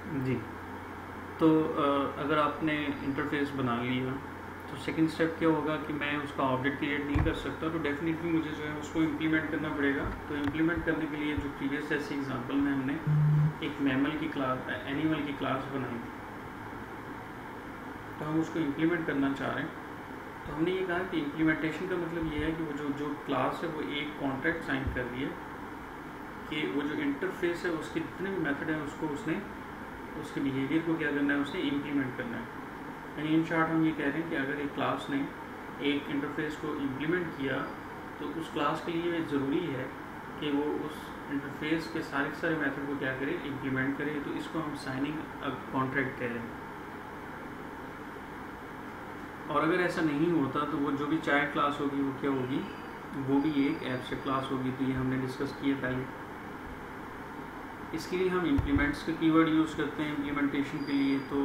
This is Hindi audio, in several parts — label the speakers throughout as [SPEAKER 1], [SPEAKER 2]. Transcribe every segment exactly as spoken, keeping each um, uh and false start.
[SPEAKER 1] जी। तो अगर आपने इंटरफेस बना लिया तो सेकंड स्टेप क्या होगा कि मैं उसका ऑब्जेक्ट क्रिएट नहीं कर सकता, तो डेफिनेटली मुझे जो है उसको इम्प्लीमेंट करना पड़ेगा। तो इम्प्लीमेंट करने के लिए जो प्रीवियस ऐसी एग्जांपल में हमने एक मैमल की क्लास, एनिमल की क्लास बनाई थी, तो हम उसको इम्प्लीमेंट करना चाह रहे हैं। तो हमने ये कहा कि इम्प्लीमेंटेशन का मतलब ये है कि वो जो जो क्लास है वो एक कॉन्ट्रैक्ट साइन कर रही है कि वो जो इंटरफेस है उसके जितने भी मेथड हैं उसको उसने उसके बिहेवियर को क्या करना है, उसने इम्प्लीमेंट करना है। यानी इन शॉर्ट हम ये कह रहे हैं कि अगर एक क्लास ने एक इंटरफेस को इम्प्लीमेंट किया तो उस क्लास के लिए ज़रूरी है कि वो उस इंटरफेस के सारे सारे मेथड को क्या करे, इम्प्लीमेंट करे। तो इसको हम साइनिंग अ कॉन्ट्रैक्ट कह रहे हैं। और अगर ऐसा नहीं होता तो वो जो भी चाइल्ड क्लास होगी वो क्या होगी, वो भी एक एब्स्ट्रैक्ट क्लास होगी। तो ये हमने डिस्कस किया पहले। इसके लिए हम इम्प्लीमेंट्स का कीवर्ड यूज़ करते हैं इम्प्लीमेंटेशन के लिए। तो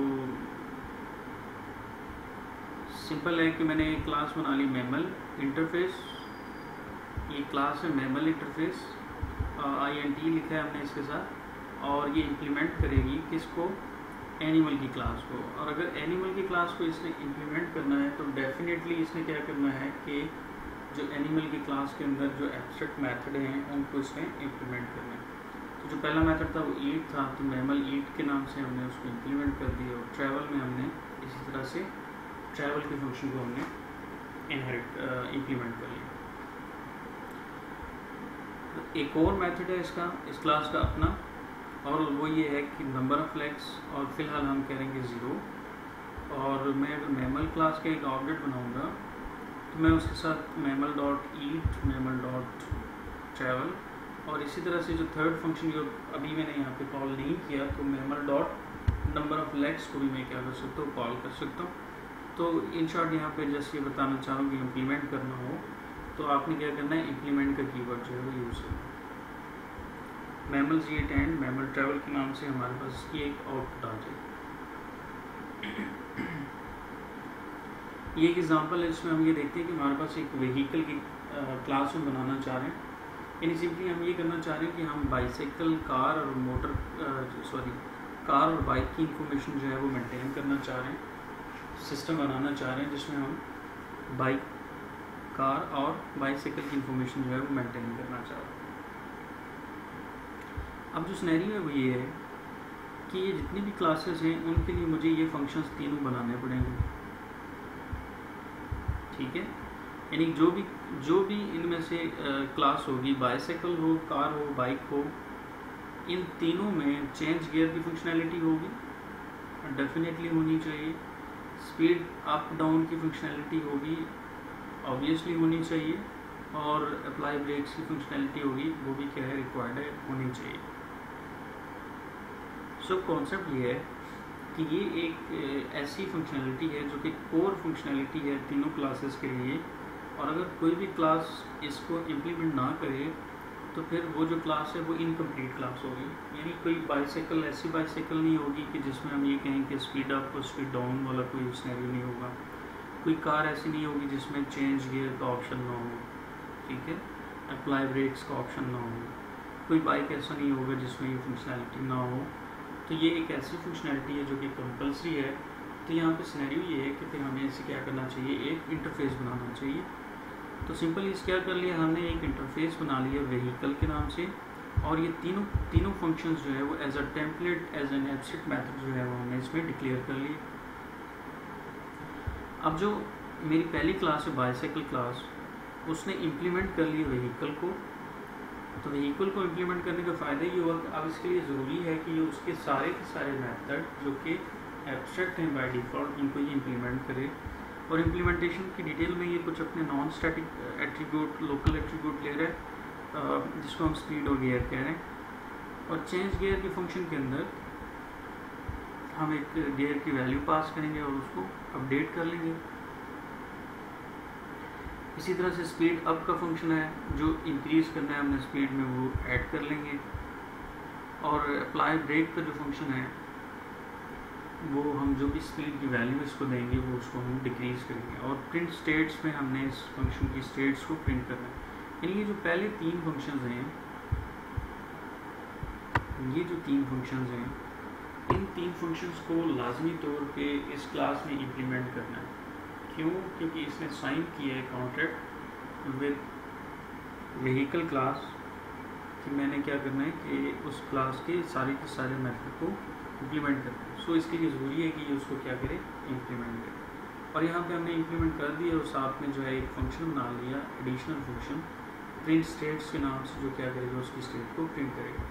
[SPEAKER 1] सिंपल है कि मैंने एक क्लास बना ली मैमल इंटरफेस, ये क्लास है mammal interface, I N T लिखा है हमने इसके साथ, और ये इम्प्लीमेंट करेगी किसको, एनिमल की क्लास को। और अगर एनिमल की क्लास को इसने इम्प्लीमेंट करना है तो डेफिनेटली इसने क्या करना है कि जो एनिमल की क्लास के अंदर जो एब्स्ट्रैक्ट मेथड हैं उनको इसने इम्प्लीमेंट करना है। तो जो पहला मेथड था वो ईट था, तो मैमल ईट के नाम से हमने उसको इम्प्लीमेंट कर दिया। और ट्रैवल में हमने इसी तरह से ट्रैवल के फंक्शन को हमने इनहेरिट इम्प्लीमेंट कर लिया। तो एक और मेथड है इसका, इस क्लास का अपना, और वो ये है कि नंबर ऑफ लेग्स, और फिलहाल हम करेंगे ज़ीरो। और मैं अगर मैमल क्लास का एक ऑब्जेक्ट बनाऊंगा तो मैं उसके साथ mammal dot eat, mammal dot travel, और इसी तरह से जो थर्ड फंक्शन जो अभी मैंने यहाँ पे कॉल नहीं किया, तो mammal dot number of legs को भी मैं क्या कर सकता हूँ, कॉल कर सकता हूँ। तो इन शॉर्ट यहाँ पे जस्ट ये बताना चाह रहा हूँ कि इम्प्लीमेंट करना हो तो आपने क्या करना है, इम्प्लीमेंट का कीवर्ड जो है वो यूज़ करना है। Mammal eat and mammal travel के नाम से हमारे पास इसकी एक आउटपुट आ जाए। ये एक एग्जांपल है जिसमें हम ये देखते हैं कि हमारे पास एक व्हीकल की क्लास हम बनाना चाह रहे हैं। यानी सिंपली हम ये करना चाह रहे हैं कि हम बाइसाइकिल, कार और मोटर सॉरी कार और बाइक की इंफॉर्मेशन जो है वो मेंटेन करना चाह रहे हैं। सिस्टम बनाना चाह रहे हैं जिसमें हम बाइक, कार और बाइसाइकिल की इंफॉर्मेशन जो है वो मेंटेन करना चाह रहे हैं। अब जो सिनेरियो है वो ये है कि ये जितनी भी क्लासेस हैं उनके लिए मुझे ये फंक्शंस तीनों बनाने पड़ेंगे, ठीक है। यानी जो भी जो भी इनमें से क्लास होगी, बाइसाइकिल हो, कार हो, बाइक हो, इन तीनों में चेंज गियर की फंक्शनैलिटी होगी, डेफिनेटली होनी चाहिए। स्पीड अप डाउन की फंक्शनैलिटी होगी, ऑब्वियसली होनी चाहिए। और अप्लाई ब्रेक्स की फंक्शनैलिटी होगी, वो भी क्या है, रिक्वायर्ड है, होनी चाहिए। सो कॉन्सेप्ट ये है कि ये एक ऐसी फंक्शनैलिटी है जो कि कोर फंक्शनैलिटी है तीनों क्लासेस के लिए। और अगर कोई भी क्लास इसको इम्प्लीमेंट ना करे तो फिर वो जो क्लास है वो इनकम्प्लीट क्लास होगी। यानी कोई बाइसाइकिल ऐसी बाइसाइकिल नहीं होगी कि जिसमें हम ये कहें कि स्पीड अप और स्पीड डाउन वाला कोई सिनेरियो नहीं होगा। कोई कार ऐसी नहीं होगी जिसमें चेंज गियर का ऑप्शन ना हो, ठीक है, अप्लाई ब्रेक्स का ऑप्शन ना हो। कोई बाइक ऐसा नहीं होगा जिसमें ये फंक्शनैलिटी ना हो। तो ये एक ऐसी फंक्शनैलिटी है जो कि कंपल्सरी है। तो यहाँ पे सिनेरियो ये है कि फिर हमें इसे क्या करना चाहिए, एक इंटरफेस बनाना चाहिए। तो सिंपल इस क्या कर लिया हमने, एक इंटरफेस बना लिया व्हीकल के नाम से, और ये तीनों तीनों फंक्शंस जो है वो as a template, as an abstract method जो है वो हमने इसमें डिक्लेयर कर लिए। अब जो मेरी पहली क्लास है बाइसाइकिल क्लास, उसने इम्प्लीमेंट कर लिया व्हीकल को। तो व्हीकल को इम्प्लीमेंट करने का फ़ायदा ये हुआ कि अब इसके लिए ज़रूरी है कि ये उसके सारे के सारे मेथड जो कि एब्स्ट्रैक्ट हैं बाय डिफ़ॉल्ट, इनको ये इम्प्लीमेंट करे। और इम्प्लीमेंटेशन की डिटेल में ये कुछ अपने non static attribute, local attribute ले रहे हैं जिसको हम स्पीड और गियर कह रहे हैं। और चेंज गियर के फंक्शन के अंदर हम एक गियर की वैल्यू पास करेंगे और उसको अपडेट कर लेंगे। इसी तरह से स्पीड अप का फंक्शन है, जो इंक्रीज़ करना है हमने स्पीड में वो ऐड कर लेंगे। और अप्लाई ब्रेक का जो फंक्शन है वो हम जो भी स्पीड की वैल्यू इसको देंगे वो उसको हम डिक्रीज़ करेंगे। और प्रिंट स्टेट्स में हमने इस फंक्शन की स्टेट्स को प्रिंट करना है। यानी ये जो पहले तीन फंक्शंस हैं, ये जो तीन फंक्शंस हैं इन तीन फंक्शंस को लाजमी तौर पे इस क्लास में इम्प्लीमेंट करना है। क्यों? क्योंकि इसने साइन किया है कॉन्ट्रैक्ट विद व्हीकल क्लास कि मैंने क्या करना है कि उस क्लास के सारे के सारे मेथड को इम्प्लीमेंट करना है। सो इसके लिए ज़रूरी है कि ये उसको क्या करे, इम्प्लीमेंट करे। और यहाँ पे हमने इम्प्लीमेंट कर दिया और साथ में जो है एक फंक्शन बना लिया, एडिशनल फंक्शन प्रिंट स्टेट्स के नाम से, जो क्या करेगा, उसकी स्टेट को प्रिंट करेगा।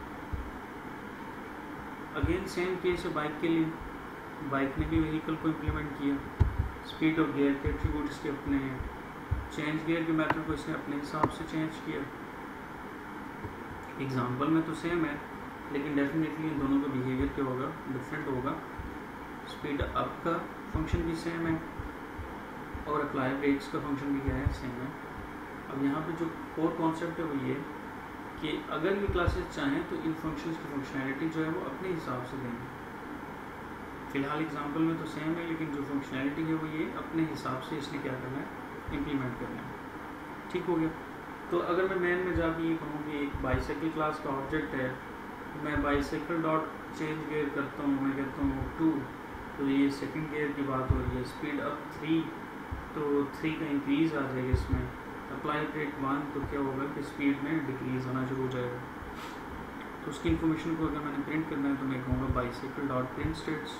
[SPEAKER 1] अगेन सेम केस है बाइक के लिए। बाइक ने भी व्हीकल को इम्प्लीमेंट किया, स्पीड और गियर के एट्रीब्यूट इसके अपने हैं, चेंज गियर के मेथड को इसने अपने हिसाब से चेंज किया। एग्जाम्पल में तो सेम है, लेकिन डेफिनेटली इन दोनों का बिहेवियर क्या होगा, डिफरेंट होगा। स्पीड अप का फंक्शन भी सेम है और अप्लाई ब्रेक्स का फंक्शन भी क्या है, सेम है। अब यहाँ पे जो कोर कॉन्सेप्ट है वो ये कि अगर ये क्लासेस चाहें तो इन फंक्शंस की फंक्शनैलिटी जो है वो अपने हिसाब से देंगे। फिलहाल एग्जांपल में तो सेम है, लेकिन जो फंक्शनैलिटी है वो ये अपने हिसाब से इसने क्या करना है, इम्प्लीमेंट करना है। ठीक हो गया। तो अगर मैं मेन में जाके ये कहूँ कि एक बाईसाइकिल क्लास का ऑब्जेक्ट है, मैं बाईसाइकिल डॉट चेंज गियर करता हूँ, मैं कहता हूँ टू, तो ये सेकंड गियर की बात हो रही है। स्पीड अप थ्री, तो थ्री का इंक्रीज़ आ जाएगा इसमें। अप्लाई ब्रेक वन, तो क्या होगा कि स्पीड में डिक्रीज़ आना शुरू हो जाएगा। तो उसकी इन्फॉर्मेशन को अगर मैंने प्रिंट करना है तो मैं कहूँगा बाईसाइकिल डॉट प्रिंट स्टेट्स।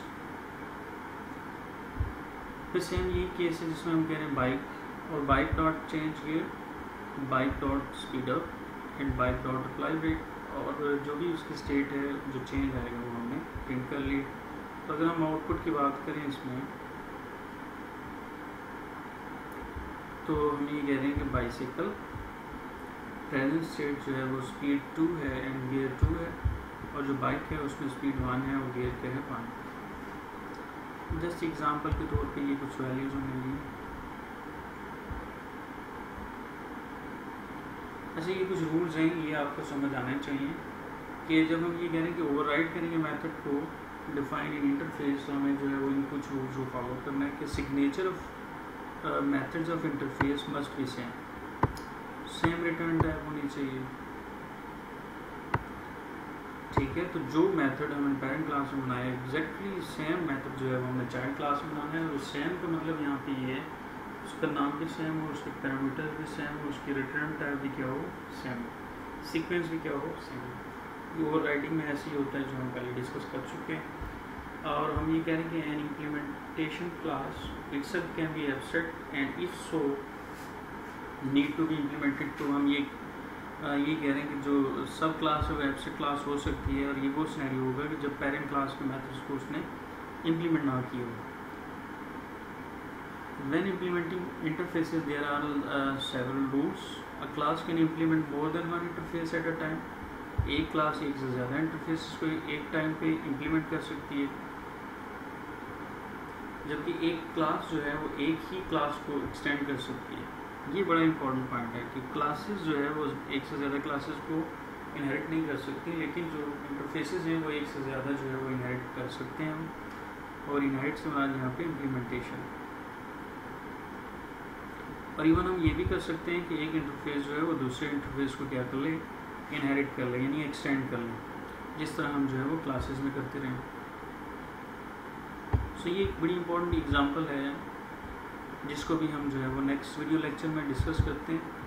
[SPEAKER 1] फिर सेम यही केस है जिसमें हम कह रहे हैं बाइक, और bike dot change gear, bike dot speed up and bike dot apply brake, और जो भी उसकी स्टेट है जो चेंज आएगा वो हमने प्रिंट कर ली। तो अगर हम आउटपुट की बात करें इसमें, तो हम ये कह रहे हैं कि बाईसाइकिल प्रेजेंट स्टेट जो है वो स्पीड टू है एंड गियर टू है, और जो बाइक है उसमें स्पीड वन है और गियर क्या है, वन। जस्ट एग्जांपल के तौर पे ये कुछ वैल्यूज होने ली। अच्छा, ये कुछ रूल्स हैं, ये आपको समझ आने चाहिए कि जब हम ये कह रहे हैं कि ओवरराइड करेंगे मेथड को डिफाइन इन इंटरफेस, तो हमें जो है वो इन कुछ रूल्स को फॉलो करना है कि signature of methods of interface must be same, same return type होनी चाहिए। ठीक है, तो जो मेथड हमने पेरेंट क्लास में बनाया एग्जैक्टली सेम मेथड जो है वो हमने चाइल्ड क्लास में बनाना है। और सेम का मतलब यहाँ पे ये है उसका नाम भी सेम हो, उसके पैरामीटर भी सेम हो, उसकी रिटर्न टाइप भी क्या हो, सेम, सीक्वेंस भी क्या हो, सेम। ये ओवर राइटिंग में ऐसे ही होता है जो हम पहले डिस्कस कर चुके हैं। और हम ये कह रहे हैं कि an implementation class itself can be abstract and if so need to be implemented. तो हम ये आ, ये कह रहे हैं कि जो सब क्लास है वो एब्स्ट्रैक्ट क्लास हो सकती है, और ये वो सिनेरियो होगा कि जब पेरेंट क्लास के मेथड्स को उसने इम्प्लीमेंट ना किया हो। When implementing interfaces, there are uh, several rules. A class can implement more than one interface at a time. एक क्लास एक से ज़्यादा इंटरफेस को एक टाइम पे इम्प्लीमेंट कर सकती है, जबकि एक क्लास जो है वो एक ही क्लास को एक्सटेंड कर सकती है। ये बड़ा इंपॉर्टेंट पॉइंट है कि क्लासेस जो है वो एक से ज़्यादा क्लासेस को इनहेरिट नहीं कर सकती, लेकिन जो इंटरफेसेस हैं वो एक से ज़्यादा जो है वो इनहेरिट कर सकते हैं। और इनहेरिट से बाद यहाँ पे इम्प्लीमेंटेशन। और इवन हम ये भी कर सकते हैं कि एक इंटरफेस जो है वो दूसरे इंटरफेस को क्या कर ले, इनहेरिट कर ले, यानी एक्सटेंड कर लें, जिस तरह हम जो है वो क्लासेस में करते रहें। सो so, ये एक बड़ी इंपॉर्टेंट एग्जांपल है जिसको भी हम जो है वो नेक्स्ट वीडियो लेक्चर में डिस्कस करते हैं।